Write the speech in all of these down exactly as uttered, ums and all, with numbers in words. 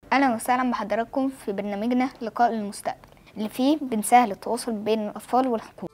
أهلا وسهلا بحضراتكم في برنامجنا لقاء المستقبل اللي فيه بنسهل التواصل بين الأطفال والحكومة.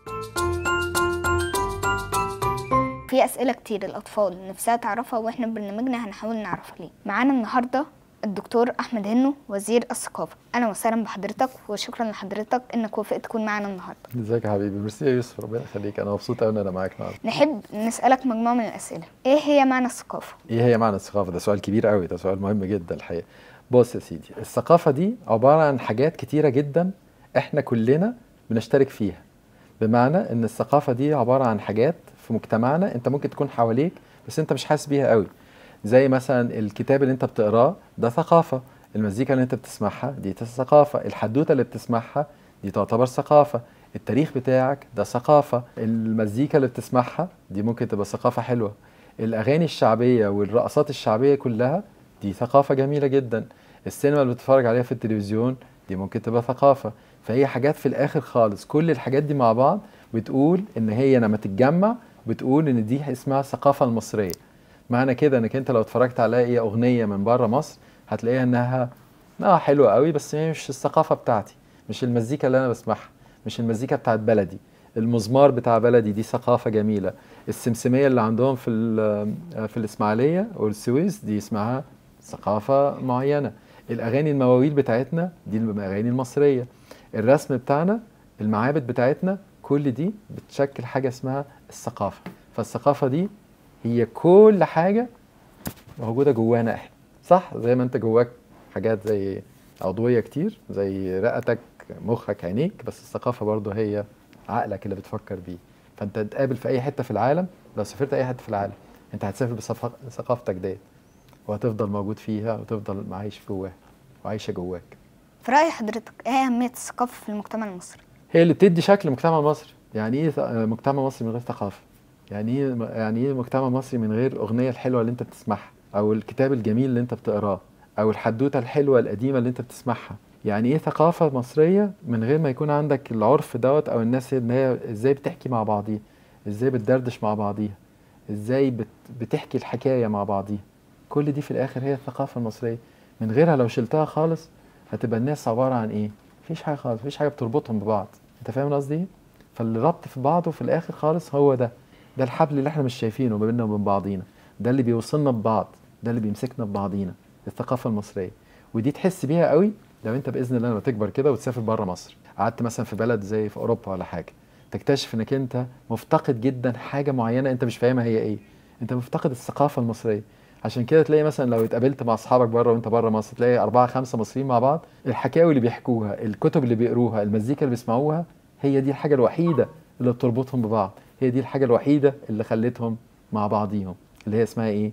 في أسئلة كتير الأطفال نفسها تعرفها وإحنا ببرنامجنا هنحاول نعرفها ليه. معانا النهاردة الدكتور أحمد هنو وزير الثقافة. أهلا وسهلا بحضرتك وشكرا لحضرتك إنك وافقت تكون معانا النهاردة. ازيك يا حبيبي؟ ميرسي يا يوسف، ربنا يخليك. أنا مبسوط أوي إن أنا معاك النهاردة. نحب نسألك مجموعة من الأسئلة. إيه هي معنى الثقافة؟ إيه هي معنى الثقافة؟ ده سؤال كبير أوي، ده سؤال مهم جدا الحقيقة. بص يا سيدي، الثقافة دي عبارة عن حاجات كتيرة جدا إحنا كلنا بنشترك فيها. بمعنى إن الثقافة دي عبارة عن حاجات في مجتمعنا أنت ممكن تكون حواليك بس أنت مش حاسس بيها أوي. زي مثلا الكتاب اللي أنت بتقراه ده ثقافة، المزيكا اللي أنت بتسمعها دي ثقافة، الحدوتة اللي بتسمعها دي تعتبر ثقافة، التاريخ بتاعك ده ثقافة، المزيكا اللي بتسمعها دي ممكن تبقى ثقافة حلوة، الأغاني الشعبية والرقصات الشعبية كلها دي ثقافة جميلة جدا، السينما اللي بتتفرج عليها في التلفزيون دي ممكن تبقى ثقافة. فهي حاجات في الآخر خالص، كل الحاجات دي مع بعض بتقول إن هي لما تتجمع بتقول إن دي اسمها الثقافة المصرية. معنى كده إنك أنت لو اتفرجت على أي أغنية من بره مصر هتلاقيها إنها اه حلوة قوي بس هي مش الثقافة بتاعتي، مش المزيكا اللي أنا بسمعها، مش المزيكا بتاعت بلدي. المزمار بتاع بلدي دي ثقافة جميلة، السمسمية اللي عندهم في في الإسماعيلية والسويس دي اسمها ثقافة معينة، الأغاني المواويل بتاعتنا دي الأغاني المصرية، الرسم بتاعنا، المعابد بتاعتنا، كل دي بتشكل حاجة اسمها الثقافة. فالثقافة دي هي كل حاجة موجودة جوانا احنا، صح؟ زي ما انت جواك حاجات زي عضوية كتير زي رئتك مخك عينيك، بس الثقافة برضو هي عقلك اللي بتفكر بيه. فانت تقابل في اي حتة في العالم، لو سافرت اي حتة في العالم انت هتسافر بثقافتك ديت وهتفضل موجود فيها وتفضل عايش جواها وعايشة جواك. في رأي حضرتك إيه أهمية الثقافة في المجتمع المصري؟ هي اللي بتدي شكل المجتمع المصري. يعني ايه مجتمع مصري من غير ثقافة؟ يعني ايه يعني ايه مجتمع مصري من غير الاغنية الحلوة اللي انت بتسمعها، او الكتاب الجميل اللي انت بتقراه، او الحدوتة الحلوة القديمة اللي انت بتسمعها؟ يعني ايه ثقافة مصرية من غير ما يكون عندك العرف دوت، او الناس ان هي ازاي بتحكي مع بعضيها، ازاي بتدردش مع بعضيها، ازاي بت بتحكي الحكاية مع بعضيها. كل دي في الاخر هي الثقافة المصرية. من غيرها لو شلتها خالص هتبقى الناس عبارة عن ايه؟ مفيش حاجة خالص، مفيش حاجة بتربطهم ببعض. انت فاهم قصدي ايه؟ فالربط في بعضه في الاخر خالص هو ده، ده الحبل اللي احنا مش شايفينه ما بيننا وبين بعضينا، ده اللي بيوصلنا ببعض، ده اللي بيمسكنا ببعضينا، الثقافة المصرية. ودي تحس بيها قوي لو انت باذن الله لما تكبر كده وتسافر بره مصر، قعدت مثلا في بلد زي في اوروبا ولا حاجة، تكتشف انك انت مفتقد جدا حاجة معينة انت مش فاهمها هي ايه، انت مفتقد الثقافة المصرية. عشان كده تلاقي مثلا لو اتقابلت مع اصحابك بره وانت بره مصر تلاقي اربعة خمسة مصريين مع بعض، الحكاوي اللي بيحكوها، الكتب اللي بيقروها، المزيكا اللي بيسمعوها، هي دي الحاجة الوحيدة اللي بتربطهم ببعض، هي دي الحاجة الوحيدة اللي خلتهم مع بعضيهم، اللي هي اسمها ايه؟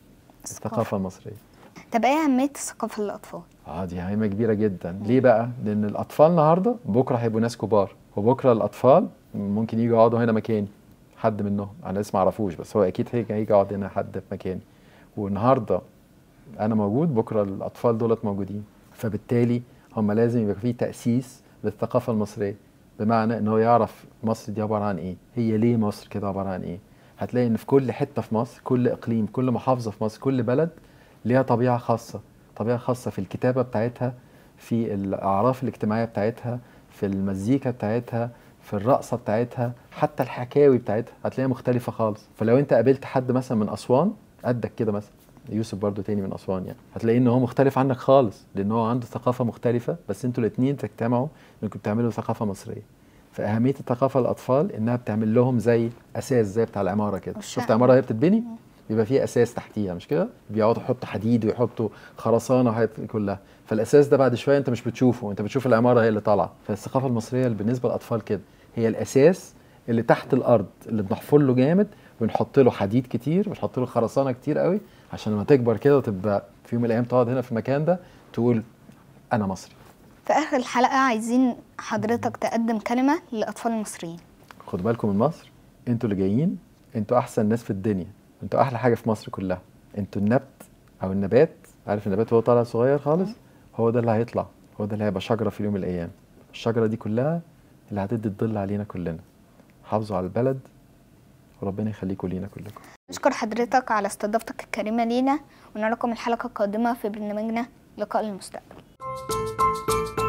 الثقافة المصرية. طب إيه أهمية الثقافة للأطفال؟ اه دي هامة كبيرة جدا. ليه بقى؟ لأن الأطفال النهاردة بكرة هيبقوا ناس كبار، وبكرة الأطفال ممكن يجوا يقعدوا هنا مكاني، حد منهم أنا لسه معرفوش بس هو أكيد هيجي هيجي يقعد هنا حد في مكاني. والنهاردة أنا موجود، بكرة الأطفال دولت موجودين، فبالتالي هم لازم يبقى فيه تأسيس للثقافة المصرية. بمعنى إن هو يعرف مصر دي عبارة عن إيه، هي ليه مصر كده عبارة عن إيه. هتلاقي إن في كل حتة في مصر، كل إقليم، كل محافظة في مصر، كل بلد ليها طبيعة خاصة، طبيعة خاصة في الكتابة بتاعتها، في الأعراف الاجتماعية بتاعتها، في المزيكا بتاعتها، في الرقصة بتاعتها، حتى الحكاوي بتاعتها هتلاقيها مختلفة خالص. فلو أنت قابلت حد مثلا من أسوان قدك كده مثلا، يوسف برضو تاني من أسوان، يعني هتلاقي ان هو مختلف عنك خالص لان هو عنده ثقافة مختلفة، بس انتوا الاتنين تجتمعوا انكم بتعملوا ثقافة مصرية. فأهمية الثقافة للأطفال انها بتعمل لهم زي أساس، زي بتاع العمارة كده. شفت عمارة هي بتتبني بيبقى فيها أساس تحتيها، مش كده؟ بيقعدوا يحطوا حديد ويحطوا خرسانة وحاجات كلها، فالأساس ده بعد شوية انت مش بتشوفه، انت بتشوف العمارة هي اللي طالعة. فالثقافة المصرية بالنسبة للأطفال كده هي الأساس اللي تحت الأرض، اللي بنحفر له جامد، بنحط له حديد كتير، بنحط له خرسانة كتير قوي، عشان لما تكبر كده وتبقى في يوم من الايام تقعد هنا في المكان ده تقول انا مصري. في آخر الحلقة عايزين حضرتك تقدم كلمة للأطفال المصريين. خدوا بالكم من مصر، انتوا اللي جايين، انتوا احسن ناس في الدنيا، انتوا احلى حاجه في مصر كلها. انتوا النبت او النبات، عارف النبات وهو طالع صغير خالص، هو ده اللي هيطلع، هو ده اللي هيبقى شجره في يوم من الايام. الشجره دي كلها اللي هتدي الظل علينا كلنا. حافظوا على البلد وربنا يخليكم لينا كلكم. نشكر حضرتك على استضافتك الكريمة لينا، ونراكم الحلقة القادمة في برنامجنا لقاء المستقبل.